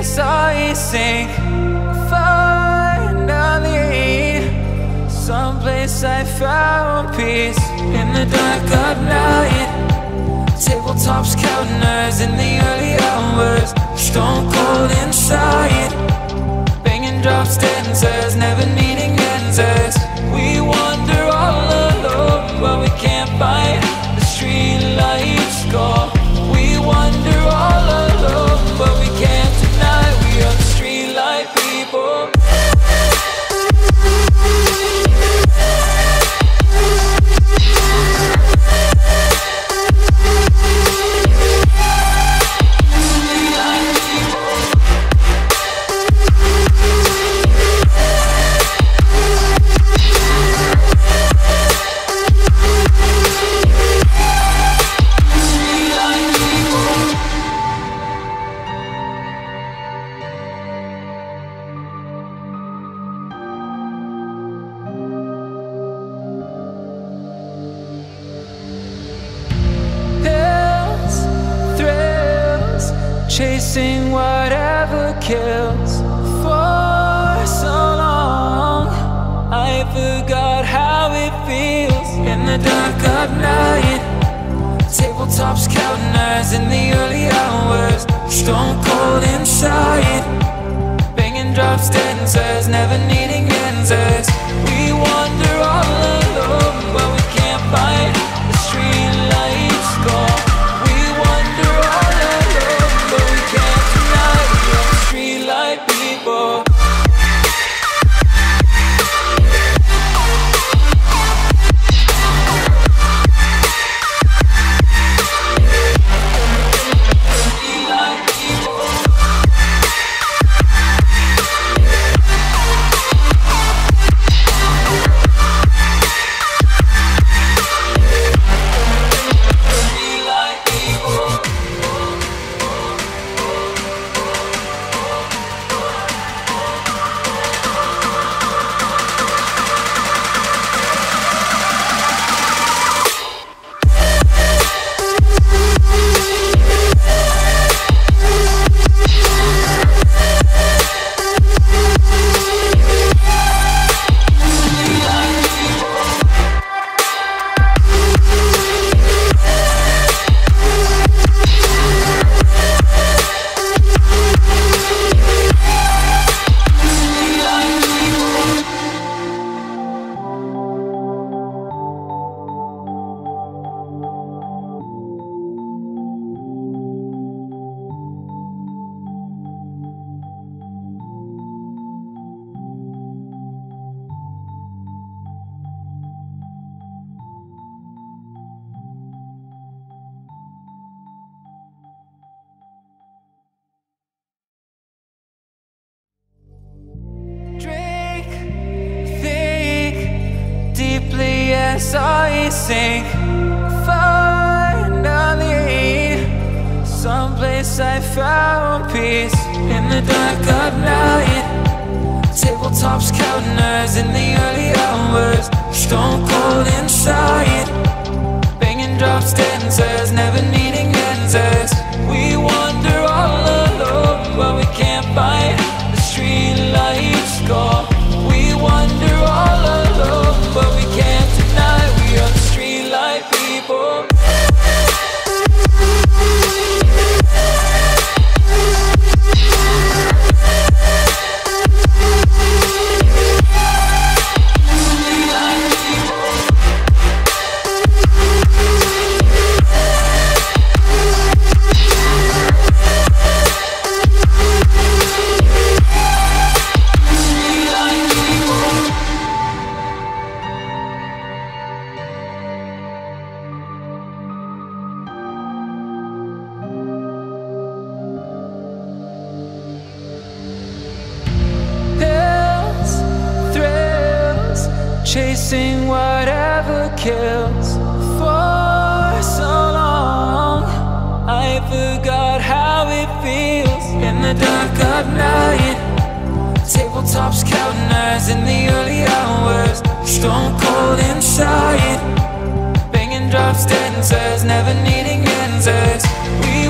I sink. Finally, someplace I found peace. In the dark of night, tabletops counting nerves in the early hours. Stone cold inside, banging drop stanzas, never needing answers. We wander all alone, but we can't find the street lights go. We wander all alone, but we can't deny we are the street light people. Chasing whatever kills. For so long I forgot how it feels. In the dark of night, tabletops counting nerves in the early hours. Stone cold inside, banging drop stanzas, never needing answers. We wander all alone, but we can't find the street lights go. We wander all alone, but we can't deny we are the street light people. As I sink. Finally, someplace I found peace. In the dark of night, tabletops counting nerves in the early hours. Stone cold inside, banging drop stanzas, never needing answers. We wander all alone, but we can't find the street lights go. We wander all alone, but we can't deny we are the street light people. Chasing whatever kills. For so long I forgot how it feels. In the dark of night, tabletops counting nerves in the early hours. Stone cold inside, banging drop stanzas, never needing answers. We